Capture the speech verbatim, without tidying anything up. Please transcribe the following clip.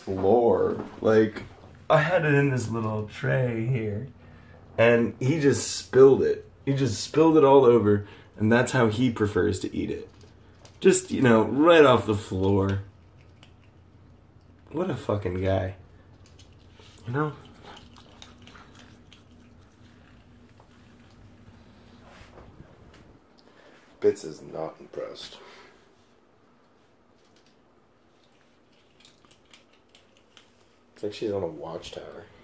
floor. Like, I had it in this little tray here, and he just spilled it. He just spilled it all over, and that's how he prefers to eat it. Just, you know, right off the floor. What a fucking guy. You know? Bits is not impressed. It's like she's on a watchtower.